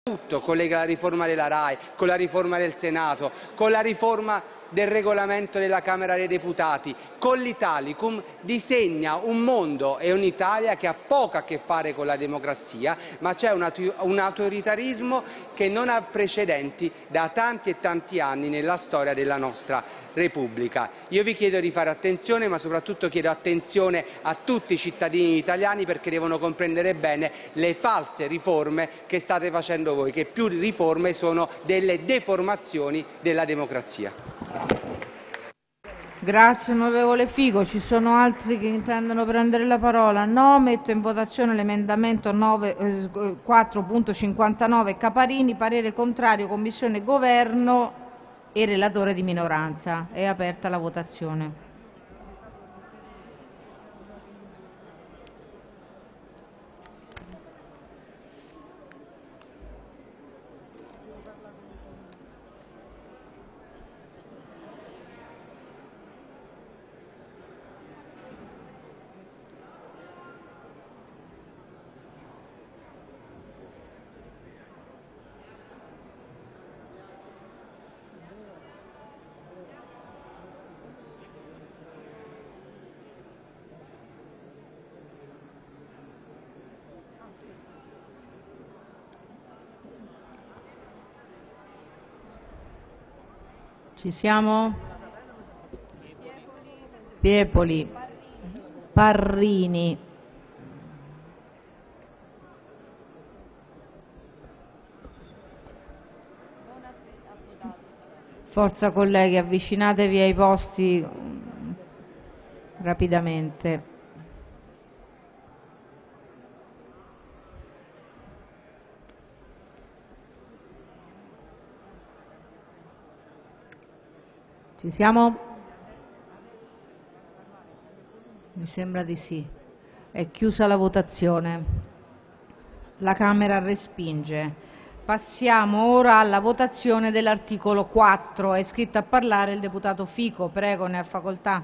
tutto, collega la riforma della RAI, con la riforma del Senato, con la riforma del regolamento della Camera dei Deputati, con l'Italicum disegna un mondo e un'Italia che ha poco a che fare con la democrazia, ma c'è un autoritarismo che non ha precedenti da tanti e tanti anni nella storia della nostra Repubblica. Io vi chiedo di fare attenzione, ma soprattutto chiedo attenzione a tutti i cittadini italiani, perché devono comprendere bene le false riforme che state facendo voi, che più riforme sono delle deformazioni della democrazia. Grazie onorevole Fico. Ci sono altri che intendono prendere la parola? No. Metto in votazione l'emendamento 4.59 Caparini. Parere contrario, Commissione, Governo e relatore di minoranza. È aperta la votazione. Ci siamo? Piepoli, Parrini, forza colleghi, avvicinatevi ai posti rapidamente. Ci siamo? Mi sembra di sì. È chiusa la votazione. La Camera respinge. Passiamo ora alla votazione dell'articolo 4. È iscritto a parlare il deputato Fico. Prego, ne ha facoltà.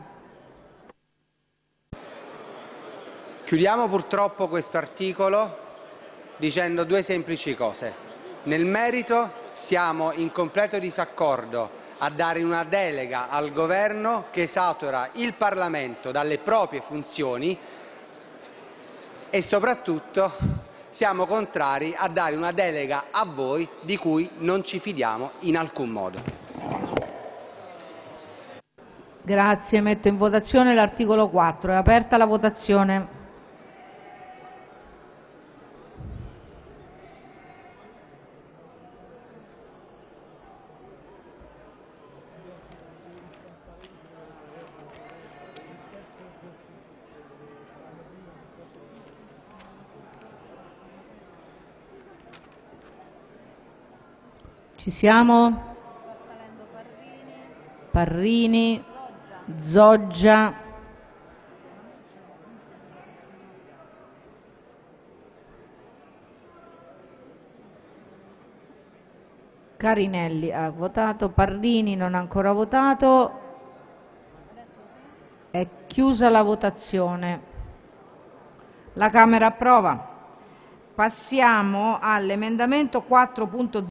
Chiudiamo purtroppo questo articolo dicendo due semplici cose. Nel merito siamo in completo disaccordo a dare una delega al Governo che esautora il Parlamento dalle proprie funzioni e soprattutto siamo contrari a dare una delega a voi di cui non ci fidiamo in alcun modo. Grazie. Metto in votazione l'articolo 4. È aperta la votazione. Ci siamo? Parrini, Zoggia, Carinelli ha votato, Parrini non ha ancora votato. È chiusa la votazione. La Camera approva. Passiamo all'emendamento 4.0